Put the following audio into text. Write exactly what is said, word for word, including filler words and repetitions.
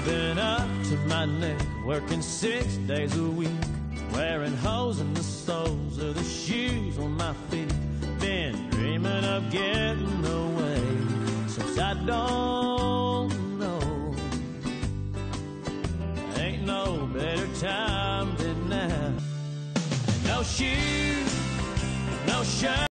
been up to my neck, working six days a week, wearing holes in the soles of the shoes on my feet. Been dreaming of getting away since I don't know. Ain't no better time than now. No shoes, no shirt.